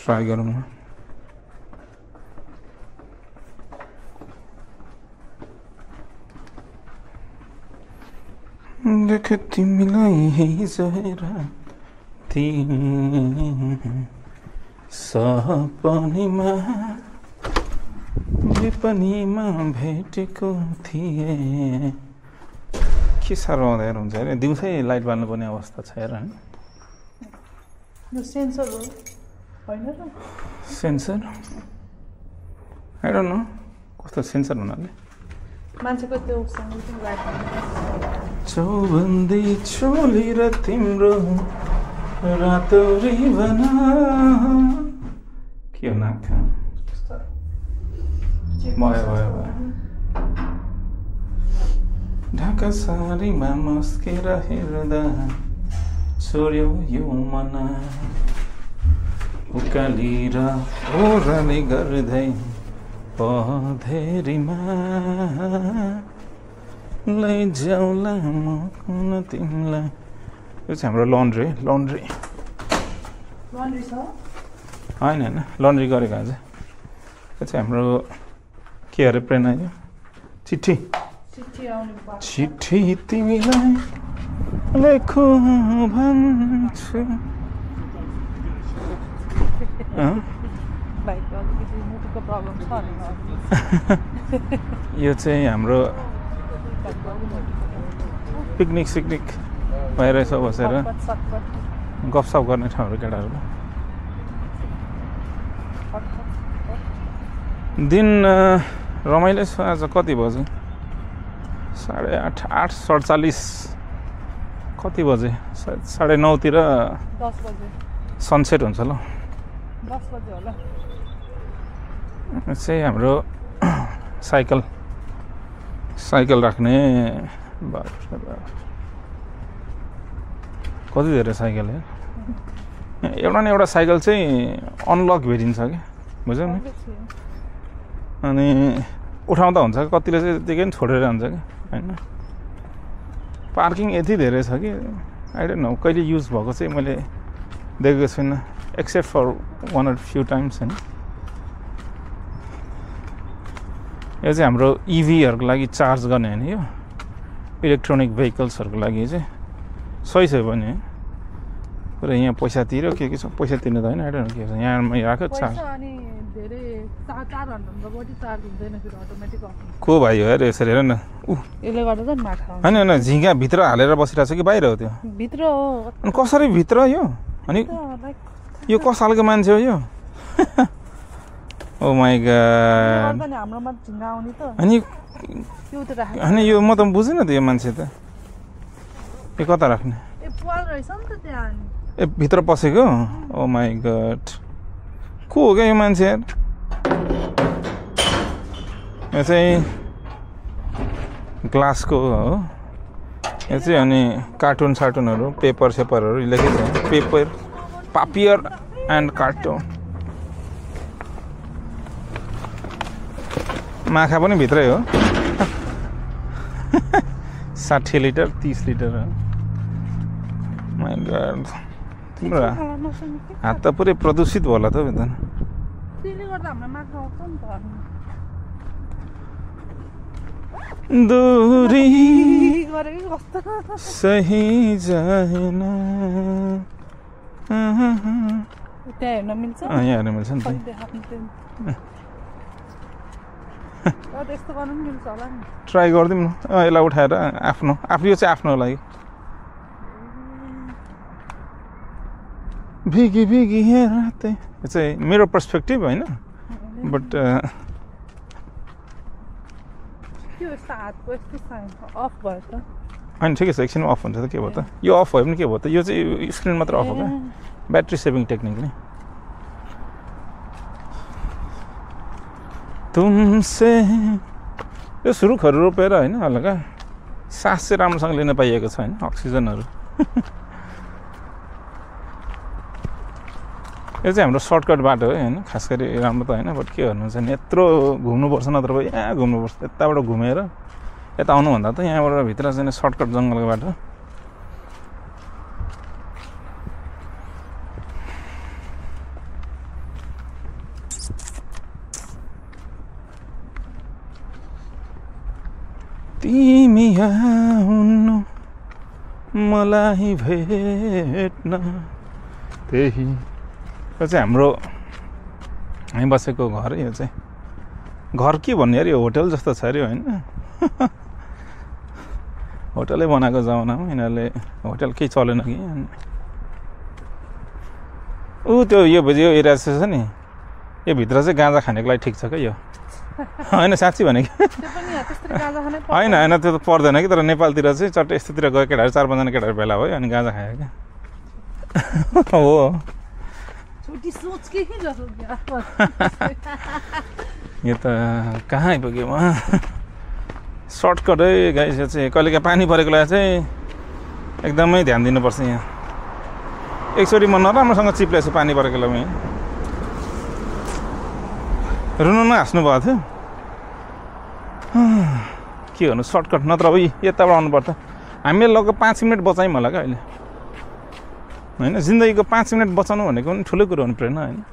Try गरौँ न। देख तिमीलाई हिजो राति सपनीमा विपनीमा भेटेको थिएँ। के साह्रो अँध्यारो हुन्छ अरे, दिउँसै लाइट बाल्नुपर्ने अवस्था छ हेर। सेन्सर हो होइन र? सेन्सर आई डोन्ट नो कस्तो सेन्सर हुनाले मान्छेको त्यो चौबन्दी चोली र तिम्रो रातो रिबन के हो नाक भयो ढाका सारीमा मस्केर हेर्दा छोड्यो यो मन उकाली र ओह्राली गर्दै पधेरीमा लैजाउला म कुन तिमीलाई। यो चाहिँ हाम्रो लन्ड्री होइन लन्ड्री गरेको आज। यो चाहिँ हाम्रो के अरे प्रेरणा, यो चिठी तिमीलाई लेखु भन्छु। यो चाहिँ हाम्रो पिकनिक सिकनिक भइरहेछ बसेर गफसफ गर्ने ठाउँहरू केटाहरू। दिन रमाइलो छ आज। कति बज्यो? 8:30 8:47 कति बजे? 9:30 तिर 10 बजे सनसेट हुन्छ ल। 10 बजे होला। चाहिँ हाम्रो साइकल राख्ने कति धेरै साइकल हो। एउटा न एउटा साइकल चाहिँ अनलक भेटिन्छ कि बुझ्यौ नि। अनि उठाउँदा हुन्छ, कतिले चाहिँ त्यतिकै छोडेर जान्छ कि होइन। पार्किङ यति धेरै छ कि आई डोन्ट नो कहिले युज भएको चाहिँ मैले देखेको छुइनँ except for 1 or few times होइन। यो चाहिँ हाम्रो इभीहरूको लागि चार्ज गर्ने होइन, यो इलेक्ट्रोनिक भेहिकल्सहरूको लागि चाहिँ सही छ भने पुरा यहाँ पैसा तिर्यो के छ पैसा तिर्नु त होइन। आइडन के छ यहाँ राख्यो चार्ज को भाइ हो अरे यसरी हेर न। होइन झिङ्गा भित्र हालेर बसिरहेको छ कि बाहिर हो? त्यो भित्र हो। अनि कसरी भित्र यो? अनि यो कस खालको मान्छे हो यो? Oh my God. अनि यो म त बुझिनँ त यो मान्छे त। यो कता राख्ने? ए भित्र पसेको? Oh my God. को हो क्या यो मान्छे? यो चाहिँ ग्लासको हो यो चाहिँ। अनि कार्टुन सार्टुनहरू पेपर सेपरहरू लेखेको छ। पेपर पापियर एन्ड कार्टुन। माखा पनि भित्रै हो। 60 लिटर 30 लिटर हो। My God. तिम्रो हात त पुरै प्रदूषित होला त बेतन। दूरी सही जाएन। त्यहाँ हेर्न मिल्छ? यहाँ हेर्न मिल्छ नि त। ट्राई गरिदिउँ न। यसलाई उठाएर आफ्नो यो चाहिँ आफ्नो लागि। भिगी भिगी रातै। यो चाहिँ मेरो पर्सपेक्टिभ होइन बट होइन ठिकै छ। एकछिनमा अफ हुन्छ त के भयो त? यो अफ भयो भने के भयो त? यो चाहिँ स्क्रिन मात्र अफ हो क्या। ब्याट्री सेभिङ टेक्निक नि। तुमसे यो सुरुखहरू रोपेर होइन हल्का सास चाहिँ राम्रोसँग लिन पाइएको छ होइन, अक्सिजनहरू। यो चाहिँ हाम्रो सर्टकट बाटो हो होइन, खास गरी राम्रो त होइन बट के गर्नुहुन्छ नि यत्रो घुम्नुपर्छ नत्र यहाँ घुम्नुपर्छ। यताबाट घुमेर यता आउनुभन्दा त यहाँबाट भित्र चाहिँ सर्टकट जङ्गलको बाटो। तिमी आउनु मलाई भेट्न त्यही यो चाहिँ हाम्रो हामी बसेको घर यो चाहिँ घर के भन्ने अरे होटल जस्तो छ अरे होइन होटलै बनाएको जमानामा यिनीहरूले होटल केही चलेन कि त्यो यो एरिया छ नि यो भित्र चाहिँ गाँजा खानेको लागि ठिक छ क्या यो होइन साँच्ची भने कि होइन होइन त्यो त पर्दैन कि तर नेपालतिर चाहिँ चट्ट यस्तोतिर गयो केटाहरू 4-5 जना केटाहरू भेला भयो अनि गाँजा खायो क्या हो यो त कहाँ आइपुग्यो म सर्टकटै गाइस यो चाहिँ कहिले काहीँ पानी परेको बेला चाहिँ एकदमै ध्यान दिनुपर्छ यहाँ एकचोटि म नराम्रोसँग चिप्लेछु पानी परेको बेलामा रुनु हाँस्नु भएको थियो के गर्नु सर्टकट नत्र अब यताबाट आउनुपर्छ हामीले लगभग 5 मिनट बचायौँ होला क्या अहिले होइन जिन्दगीको 5 मिनट बचाउनु भनेको पनि ठुलो कुरो हुनु परेन होइन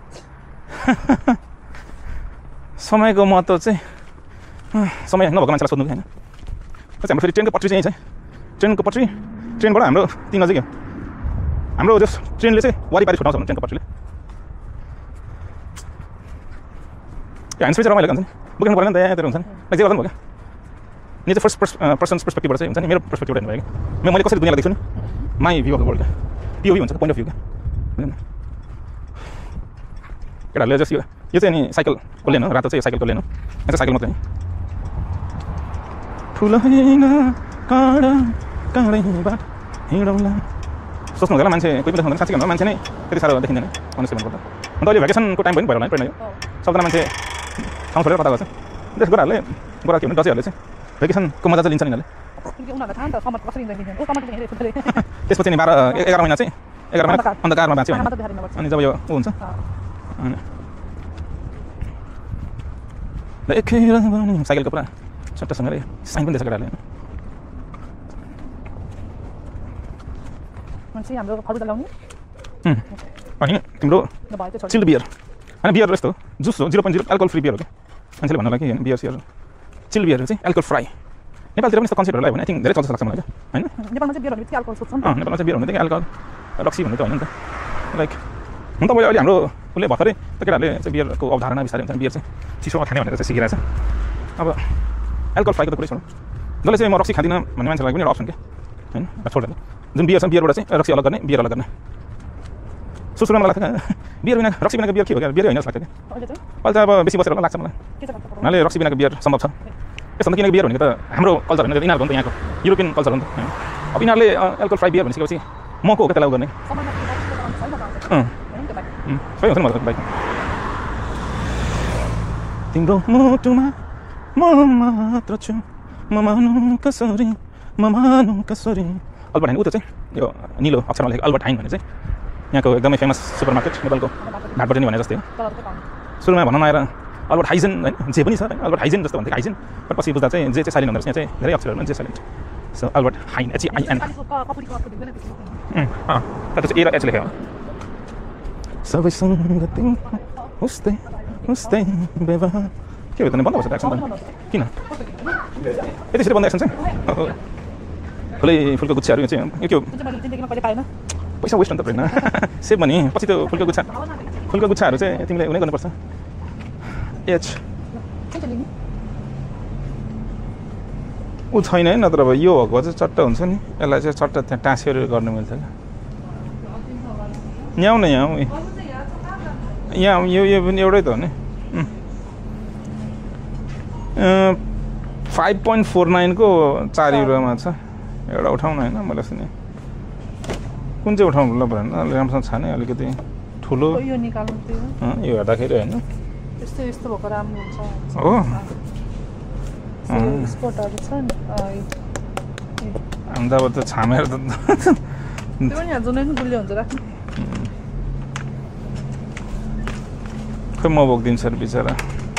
समयको महत्त्व चाहिँ समय नभएको मान्छेलाई सोध्नु होइन हाम्रो फेरि ट्रेनको पट्री चाहिँ यहीँ छ ट्रेनको पट्री ट्रेनबाट हाम्रो 3 नजिक हाम्रो जस ट्रेनले चाहिँ वारिपारि छुटाउँछ भने ट्रेनको पट्रीले ह्यान्ड स्प्रे चाहिँ रमाइलो हुन्छ नि बोक्नु परेन नि त यहाँतिर हुन्छ नि जे गर्दा पनि भयो क्या नि चाहिँ फर्स्ट पर्सन्स पर्सपेक्टिभबाट चाहिँ हुन्छ नि मेरो पर्सपेक्टिभ हेर्नु भयो कि मैले कसरी दुनियाँलाई देख्छु नि my view of the world क्या पिओभी हुन्छ पोइन्ट अफ भ्यू क्या केटाहरूले जस्तो यो चाहिँ नि साइकलको लेन हो रातो चाहिँ यो साइकलको लेन हो यहाँ चाहिँ साइकल मात्रै ठुलो हिँडौँला सोच्नु हुँदैन मान्छे कोही पनि देख्नु हुँदैन साँच्चै भन्दा मान्छे नै त्यति साह्रो देखिँदैन अनेस्टली भन्नुपर्दा अन्त अहिले भ्याकेसनको टाइम पनि भएर होला नि यो सबजना मान्छे ठाउँ छोडेर कता गर्छ देश गोराहरूले गोरा के भने डचेहरूले चाहिँ भ्याकेसनको मजा चाहिँ लिन्छ नि त्यसपछि नि 11 महिना चाहिँ 11 महिना अन्धकारमा बाँच्यो अनि जब यो हुन्छ साइकलको पुरा चट्टसँग साइन पनि दिएछ केटाहरूले अनि तिम्रो चिल्ड बियर होइन बियर यस्तो जुस हो 0.0 एल्कोहल फ्री बियर हो क्या मान्छेले भन्नलाई कि होइन बियर सियर चिल्ड बियर चाहिँ एल्कोहल फ्राई नेपालतिर पनि यस्तो कन्सेप्टहरू लाग्यो भने आई थिङ्क धेरै चल्छ लाग्छ मलाई होइन नेपालमा चाहिँ बियर भनेपछि एल्कोहल सोध्छ नेपालमा चाहिँ बियर भन्ने एल्कोहल रक्सी भन्ने त होइन नि त लाइक हुन त मैले अहिले हाम्रो उसले भर्खरै त केटाहरूले चाहिँ बियरको अवधारणा बिस्तारै हुन्छ बियर चाहिँ चिसोमा खाने भनेर चाहिँ सिकिरहेछ अब एल्कोहल फ्राईको त कुरै छोडौँ जसले चाहिँ म रक्सी खाँदिनँ भन्ने मान्छेलाई पनि एउटा अप्सन क्या होइन छोडेर जुन बियर छ बियरबाट चाहिँ रक्सी अलग गर्ने बियर अलग गर्ने सुरुमा मलाई लाग्छ बियर बिना रक्सी बिनाको बियर के हो क्या बियर होइन जस्तो लाग्छ क्या अहिले चाहिँ अब बेसी बसेर होला लाग्छ मलाई उनीहरूले रक्सी बिनाको बियर सम्भव छ यसभन्दा किनकि बियर भनेको त हाम्रो कल्चर होइन यिनीहरूको नि त यहाँको युरोपियन कल्चर हो नि त होइन अब यिनीहरूले एल्कोहल फ्राई बियर भनिसकेपछि मको हो क्या त्यसलाई गर्ने सही हुन्छ नि मतलब बाइक तिम्रो मुटुमा म मात्र छु म मानु कसरी अल्बर्ट हाइन ऊ त्यो चाहिँ यो निलो अक्षरमा लेखेको अल्बर्ट हाइन भने चाहिँ यहाँको एकदमै फेमस सुपर मार्केट नेपालको घाटबाट नि भने जस्तै हो सुरुमा भन्न नआएर अल्बर्ट हाइजेन होइन जे पनि छ अल्बर्ट हाइजेन जस्तो भन्थ्यो हाइजेन बट पछि बुझ्दा चाहिँ जे चाहिँ साइलेन्ट हुँदो रहेछ यहाँ चाहिँ धेरै अक्षरहरू जे silent so Albert Heijn HIN त्यो चाहिँ ए र एच लेख्यो सबैसँग उस्तै उस्तै व्यवहार के भयो त बन्द भएछ एक्सन किन यति छिटो बन्द एक्सन चाहिँ फुलै फुलको गुच्छाहरू चाहिँ यो के हो पैसा वेस्ट अन्त परेन सेभ भने पछि त्यो फुलको गुच्छाहरू चाहिँ तिमीले उनी गर्नुपर्छ एच ऊ छैन है नत्र अब यो भएको चाहिँ चट्ट हुन्छ नि यसलाई चाहिँ चट्ट त्यहाँ टाँसेर गर्नु मिल्छ क्या यहाँ न यहाँ यो पनि एउटै त हो नि 5.49 को 4 युरोमा छ एउटा उठाउन होइन मैले सुने कुन चाहिँ उठाउनु ल भएन राम्रोसँग छ नि अलिकति ठुलो यो निकाल्नु त्यो यो हेर्दाखेरि होइन यस्तो यस्तो भएको राम्रो हुन्छ हो स्पोर्टहरु छ नि हामी त अब त्यो छामेर त त्यो नि जुनै गुल्ले हुन्छ राख्नु खै म बोक्दिन्छु सर बिचरा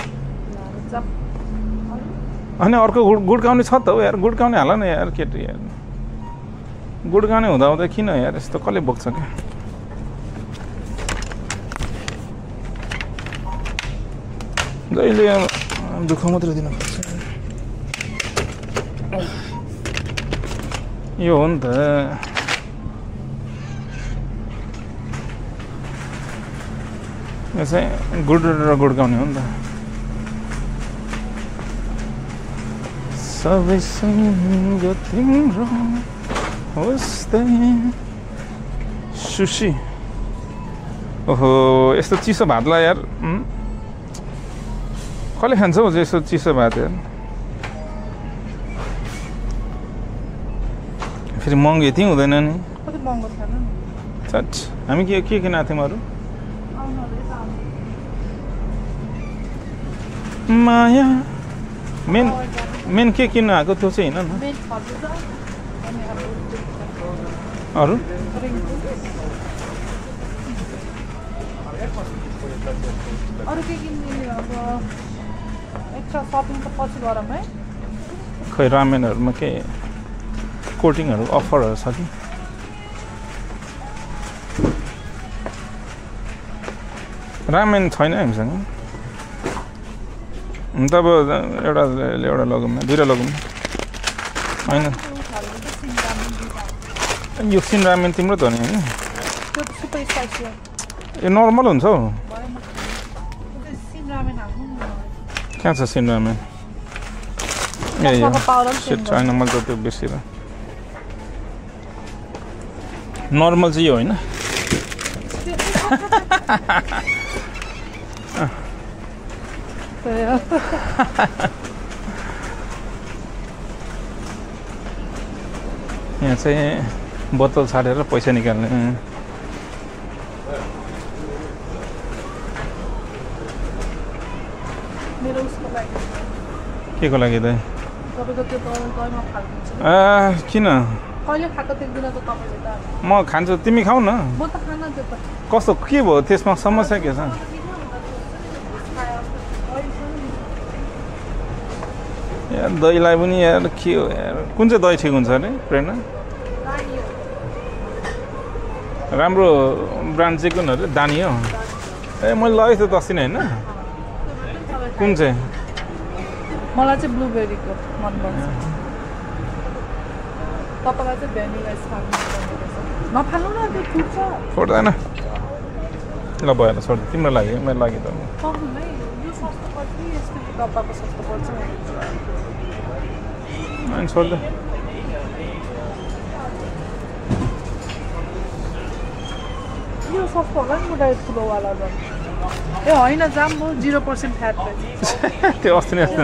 अनि अर्को गुड्काउने छ त हो यार गुड्काउने हाल न यार केटी यार गुड्काउने हुँदा किन यार यस्तो कसले बोक्छ क्या जहिले दुःख मात्रै दिनुपर्छ यो हो नि त यो चाहिँ गुड र गुडगाउने हो नि त सबै सँग तिम्रो होस् त सुशी ओहो यस्तो चिसो भातलाई यार कसले खान्छ हौ यस्तो चिसो भात यार फेरि महँगो यति हुँदैन नि कति महँगो छैन नि चट हामी के किन आएको थियौँ अरू माया मेन के किन्न आएको त्यो चाहिँ होइन मेन खर्जुदा अनि अरू अरू के किन्ने अब एक्स्ट्रा सपिङ त पछि गरौँ है खै रामेनहरूमा के कोटिङहरू अफरहरू छ कि रामेन छैन हामीसँग त अब एउटा लगौँ न दुईवटा लगौँ होइन यो सिन रामेन तिम्रो त हो नि होइन त्यो सुपर स्पाइसी हो यो नर्मल हुन्छ हौ सिन रामेन हाल्नु न कहाँ छ सिन रामेन ए छैन मैले त त्यो बेसी र नर्मल चाहिँ यो होइन यहाँ चाहिँ बोतल छाडेर पैसा निकाल्ने मेरो उसको लागि के को लागि त तपाईँको त्यो दहीमा फाल्नुहुन्छ किन कहिले खाएको देख्दिनँ त तपाईँले त म खान्छु तिमी खाऊ न म त खान त्यो त कस्तो के भयो त्यसमा समस्या के छ यार दहीलाई पनि यार के हो यार कुन चाहिँ दही ठिक हुन्छ अरे प्रेरणा राम्रो ब्रान्ड चाहिँ कुन अरे दानी हो ए मैले लगेको थिएँ दस दिन होइन कुन चाहिँ मलाई चाहिँ ब्लुबेरीको मनपर्छ तपाईँलाई चाहिँ भ्यानिला नफाल्नु न त्यो फुट्छ छोड्दैन ल भयो छोड तिम्रो लागि मेरो लागि त सक्नुहुन्न यो सस्तो पर्छ कि यस्तो डब्बाको सस्तो पर्छ अनि छोड्दै यो सस्तो होला नि बुढा ठुलोवाला झन् ए होइन जाम हो 0% फ्याट त्यो अस्ति नै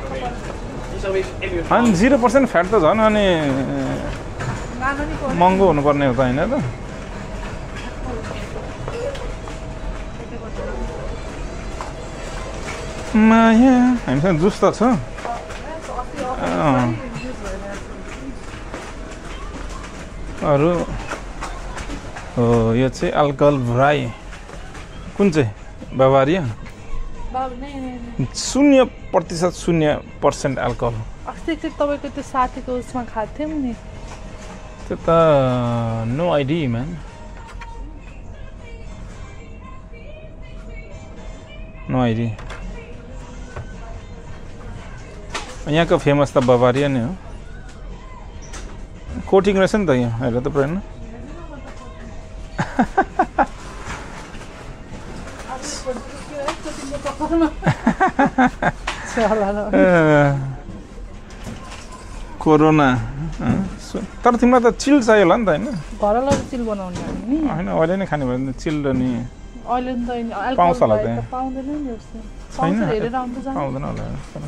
अनि 0% फ्याट त झन् अनि महँगो हुनुपर्ने हो त होइन त माया हामीसँग जुस त छ अरू हो यो चाहिँ अल्कोहल भ्राई कुन चाहिँ बाबारिया 0% अल्कोहल अस्ति चाहिँ तपाईँको त्यो साथीको उसमा खाएको थियौँ नि त्यो त no idea man no idea यहाँको फेमस त बाबारिया नै हो कोटिङ रहेछ नि त यहाँ हेर त पुरै कोरोना तर तिमीलाई त चिल चाहियो होला नि त होइन घरलाई चिल बनाउने होइन अहिले नै खाने भयो चिल र नि अहिले त पाउँछ होला त्यहाँ पाउँदैन नि छैन हेरेर आउँछ पाउँदैन होला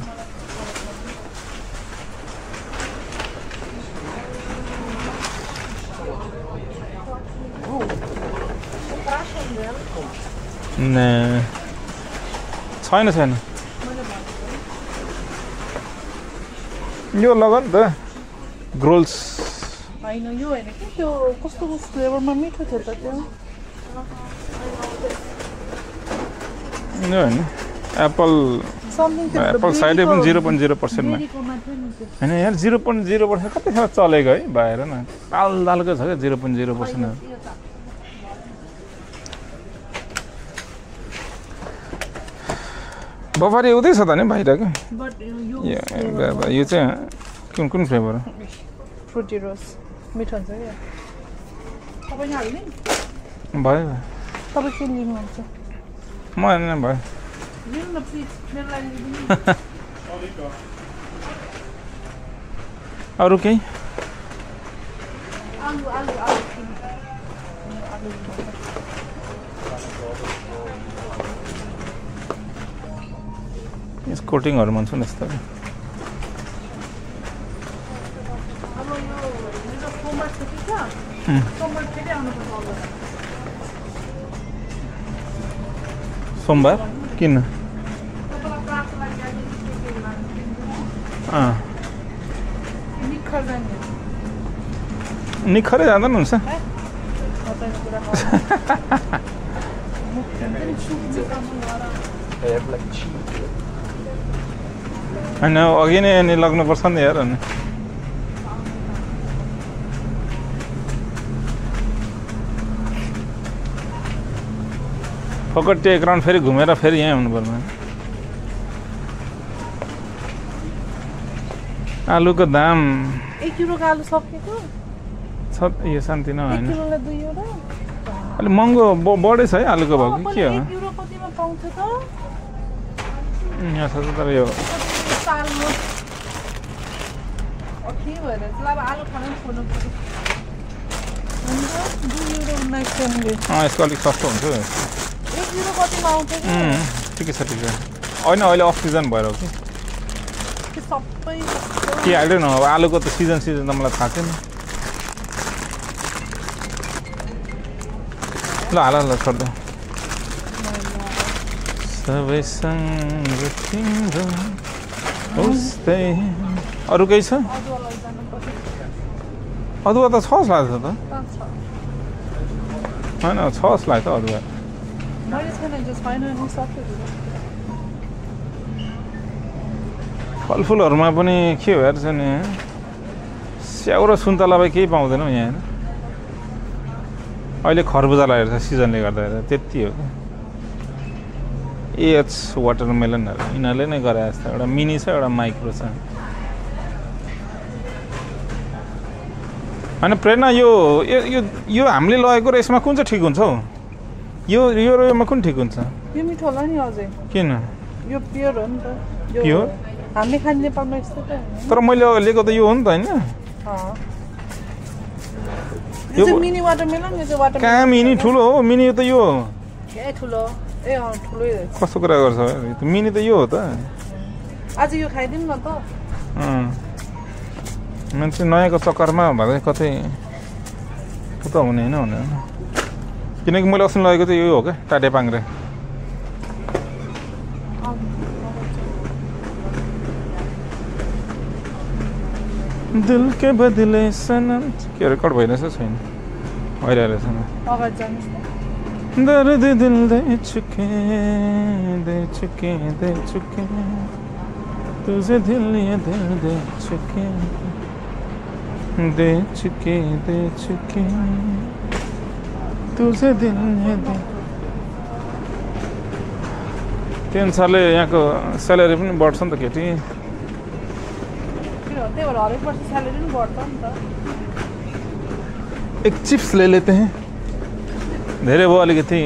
छैन छैन यो लग नि त ग्रोल्स होइन यो होइन कि त्यो कस्तो फ्लेभरमा मिठो थियो त त्यो यो होइन एप्पल साइडै पनि 0.0% मा होइन यार 0.0% कतिखेर चलेको है भएर न ताल तालको छ क्या 0.0%। बफारी उतै छ त नि बाहिरको यो चाहिँ कुन फ्लेभर फ्रुटी रोज मिठो हुन्छ क्या तपाईँ हाल्ने भयो तपाईँ के लिनुहुन्छ म होइन भयो लिनु न प्लिज मेरो लागि लिनु अरू केही आलु आलु आलु आलु यस कोटिङहरू मन छ नि यस्तो अब यो मेरो सोमबार छुट्टी छ सोमबार फेरि आउनुपर्छ अल्ला सोमबार किन तपाईँलाई क्लासको लागि आज के लानु अँ निखर जाने निखरै जाँदा पनि हुन्छ बताइने कुरा होइन अघि नै अनि लग्नुपर्छ नि यार अनि फकट्टी एक राउन्ड फेरि घुमेर फेरि यहीँ आउनु पर्ने आलुको दाम 1 युरोको आलु सकिएको छ यो शान्ति न 1 होइन किलोलाई 2 युरो अलिक महँगो बढेछ है आलुको भाउ कि के हो 1 युरो कतिमा पाउँछ त यहाँ छ तर यो सालमा के भएर चाहिँ अब आलु खान पनि छोड्नु पर्यो हुन्छ 2 युरो 19 सेन्टले यसको अलिक सस्तो हुन्छ 1 युरो कतिमा आउँछ कि ठिकै छ ठिकै होइन अहिले अफ सिजन भएर हो कि त्यो सबै के आइडिया न अब आलुको त सिजन त मलाई थाहा छैन ल हाल ल छोड्दा सबैसँग तिम्रो उस्तै अरू केही छ अदुवा लैजानु पर्यो अदुवा त छ जस्तो लाग्छ त पाँच छ होइन छ जस्तो लाग्छ अदुवा मैले छैन जो छैन नि सक्यो फलफुलहरूमा पनि के भएर छ नि स्याउ र सुन्तला भाइ केही पाउँदैनौँ यहाँ होइन अहिले खरबुजालाई हेर्छ सिजनले गर्दा त्यति हो एच वाटरमेलनहरू यिनीहरूले नै गरे जस्तो एउटा मिनी छ एउटा माइक्रो छ होइन प्रेरणा यो यो हामीले लगेको र यसमा कुन चाहिँ ठिक हुन्छ हौ यो योमा कुन ठिक हुन्छ यो मिठो होला नि अझै किन यो प्योर हो नि त यो प्योर हामीले खाने नेपालमा यस्तो त तर मैले लिएको त यो हो नि त होइन यो चाहिँ मिनी वाटरमेलन यो चाहिँ वाटरमेलन कहाँ मिनी ठुलो हो मिनी त यो हो ए ठुलो ए ठुलै रहेछ कस्तो कुरा गर्छ मिनी त यो हो त आज यो खाइदिउँ न त मान्छे नयाँको चक्करमा भए कतै कता हुने होइन हुने किनकि मैले अस्ति लगेको चाहिँ यो हो क्या टाटे पाङ्रे दिल के बदले सनम के रेकर्ड भइरहेछ छैन भइरहेछ अगाडि जानुहोस् न दर्द दिल दे चुके तुझे दिल ये दिल दे चुके तुझे दिल ये दिल त्यो अनुसारले यहाँको स्यालेरी पनि बढ्छ नि त केटी त्यही भएर हरेक वर्ष स्यालेरी पनि बढ्छ नि त एक चिप्स ले लेते हैं धेरै भयो अलिकति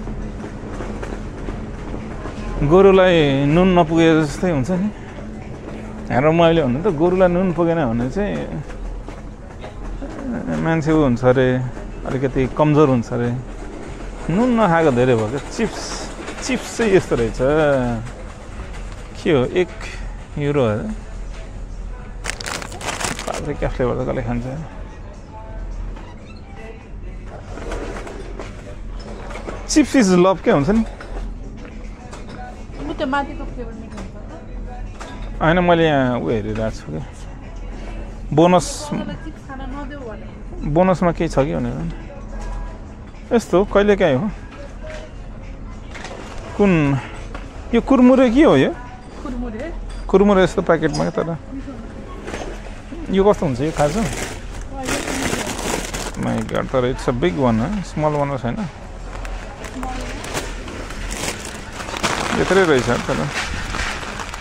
गोरुलाई नुन नपुगे जस्तै हुन्छ नि हाम्रो मैले भन्नु त गोरुलाई नुन पुगेन भने चाहिँ मान्छे ऊ हुन्छ अरे अलिकति कमजोर हुन्छ अरे नुन नखाएको धेरै भयो क्या चिप्स चाहिँ यस्तो रहेछ के हो 1 युरो क्या फ्लेभर त कसले खान्छ चिप्स इज लभ के हुन्छ नि त्यो माथिको फ्लेभर मिठो हुन्छ होइन मैले यहाँ ऊ हेरिरहेको छु कि बोनस चिप्स खान नदेऊ भने बोनसमा केही छ कि भनेर यस्तो कहिले काहीँ हो कुन यो कुरमुरे के हो यो कुरमुरे यस्तो प्याकेटमा तर यो कस्तो हुन्छ यो खान्छ माइ गॉड तर it's a big one small one छैन यत्रै रहेछ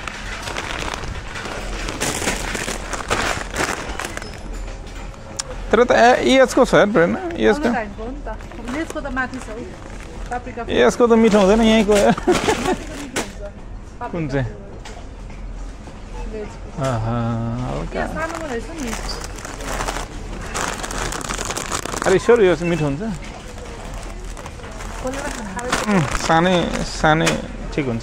तर तर त एजको छ यार ब्रेन एजको अलग टाइपको हो नि त लेसको त माथि छ पाप्रिका एजको त मिठो हुँदैन यहीँको यार माथिको कुन चाहिँ लेसको हल्का सानोमा रहेछ नि अरे स्योर यो चाहिँ मिठो हुन्छ खोलेर खाएर सानै सानै ठिक हुन्छ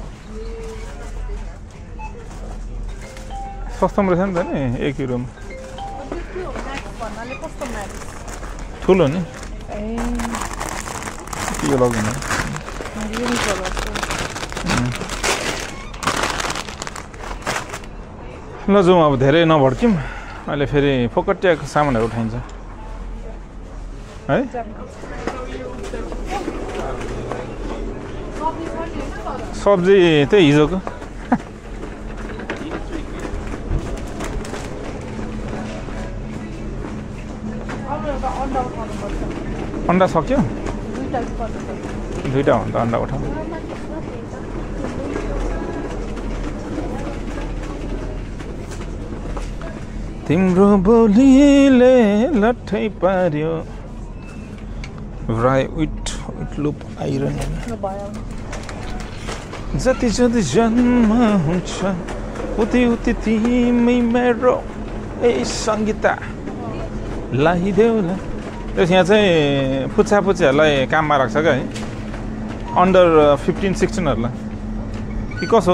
सस्तोमा रहेछ नि त नि 1 युरोमा भन्नाले कस्तो म्याक्स ठुलो नि ए यो लग्नु ल जाउँ अब धेरै नभड्क्यौँ अहिले फेरि फोकटियाको सामानहरू उठाइन्छ है सब्जी त्यही हिजोको अन्डा सक्यो दुईवटा हो भने त अन्डा उठाऊ तिम्रो बोलीले लट्ठै पार्यो राई उइट लुप आइरहने जति जति जन्म हुन्छ उति उति तिमी मेरो ए सङ्गीता लाइदेऊ त्यस यहाँ चाहिँ पुच्छा पुच्छाहरूलाई काममा राख्छ क्या है अन्डर 15-16हरूलाई कि कसो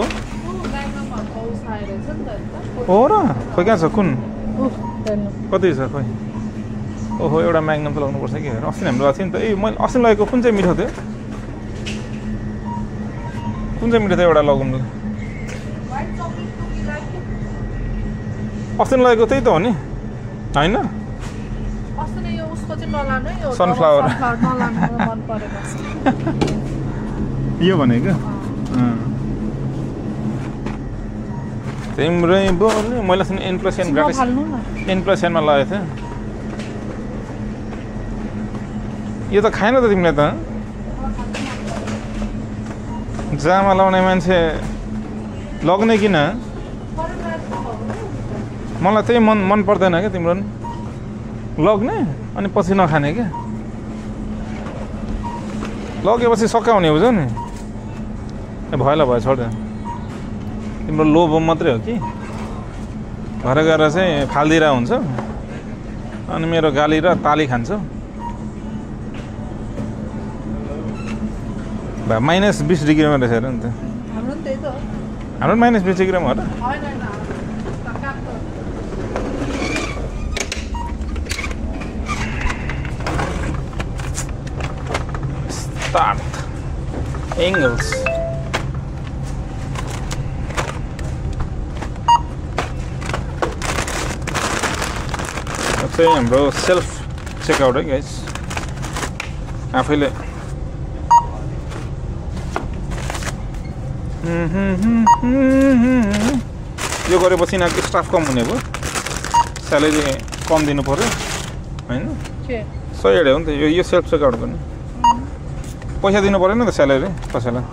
हो र खोइ कहाँ छ कुन कति छ खोइ ओहो एउटा म्याग्नम त लगाउनुपर्छ कि अस्ति हाम्रो गएको थियो नि त ए मैले अस्ति लगेको कुन चाहिँ मिठो थियो कुन चाहिँ मिठो थियो एउटा लगाउनु अस्ति लगेको त्यही त हो नि होइन सनफ्लावर यो भनेको तिम्रै बोल्ने मैले सुने N+N ग्राफिक्स N+N मा लगाएको थिएँ यो त खाएन त तिमीले त जामा लाउने मान्छे लग्ने किन मलाई त्यही मन पर्दैन क्या तिम्रो लग्ने अनि पछि नखाने क्या लगेपछि सकाउने बुझ्यौ नि भएला भयो छोड तिम्रो लोभ मात्रै हो कि घर गएर चाहिँ फालिदिएर हुन्छ अनि मेरो गाली र ताली खान्छ भा -20 डिग्रीमा रहेछ हेर नि त हाम्रो -20 डिग्रीमा हो र Start angles. That's it, bro. Self checkout, right, guys? आफैले यो गरेपछि यिनीहरूको स्टाफ कम हुने भयो स्यालेरी कम दिनु पर्यो होइन सही हो नि त यो सेल्फ चेकआउट गर्ने पैसा दिनु परेन नि त स्यालेरी कसैलाई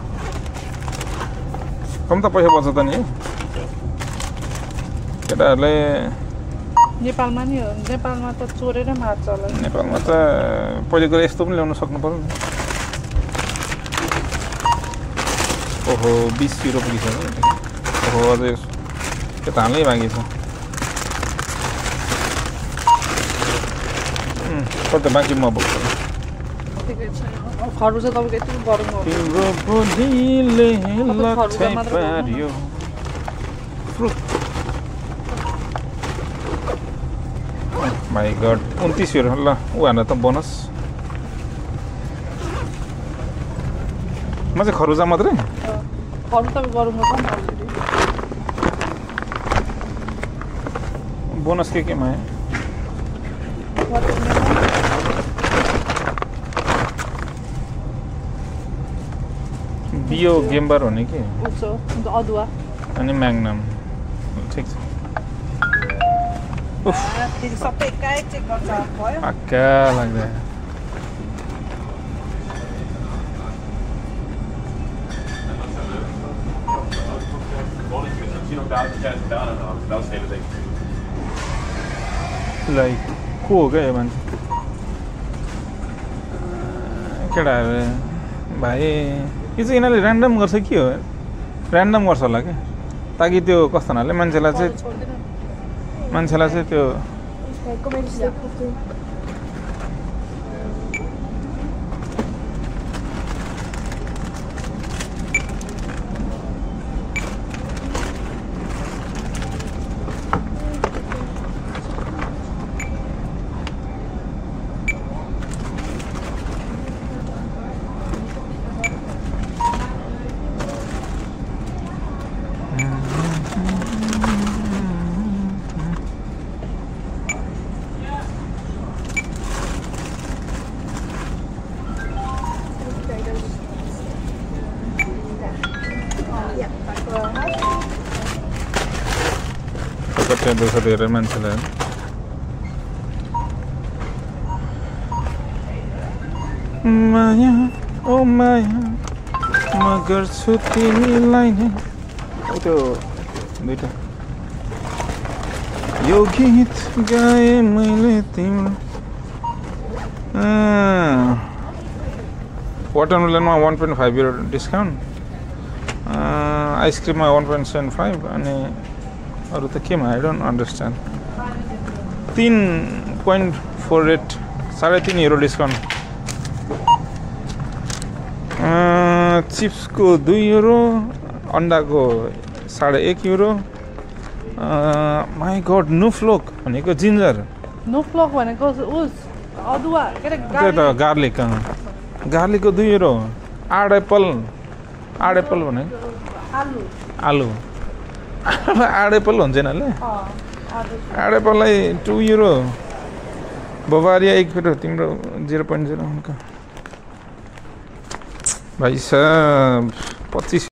कम त पैसा बच्छ त नि केटाहरूले नेपालमा नि हो नेपालमा त चोरेर मार्छ होला नेपालमा त पहिले गएर यस्तो पनि ल्याउन सक्नु पर्यो नि ओहो 20 युरो पुगिसक्यो ओहो अझै त्यो त हाल्नै बाँकी छ कति बाँकी म बोक्छु खरु चाहिँ तपाईँको यति गरम हो तिम्रो बोलीले लट्ठै पार्यो माई गड 29 युरो ल ऊ हाल्न त बोनस म चाहिँ खरुजा मात्रै खरु तपाईँ गरम हो बोनस के मा बियो गेम्बर हो नि के अदुवा अनि म्याग्नम ठिक छ उफ सबै एकाएक चेक गर्छ भयो पक्का लाग्दैन like को हो क्या यो मान्छे केटाहरू भाइ यो चाहिँ यिनीहरूले ऱ्यान्डम गर्छ के हो ऱ्यान्डम गर्छ होला क्या ताकि त्यो कस्तो हुनाले मान्छेलाई चाहिँ त्यो कतै दुःख दिएर मान्छेलाई माया ओ माया म गर्छु तिमीलाई नै त्यो दुईटा यो गीत गाए मैले तिम्रो वाटरमेलनमा 1.5 euro डिस्काउन्ट आइसक्रिममा 1.75 अनि अरू त केमा I don't understand 3.48 3.5 euro discount चिप्सको 2 euro अन्डाको 1.5 euro माई गड नुफ्लोक भनेको जिन्जर नुफ्लोक भनेको उस अदुवा के रे त्यो त गार्लिकको 2 euro आड एप्पल भनेको आलु आड एप्पल हुन्छ यिनीहरूले आड एप्पललाई 2 euro बबारिया 1 euro तिम्रो 0.0 भाइ साहब 25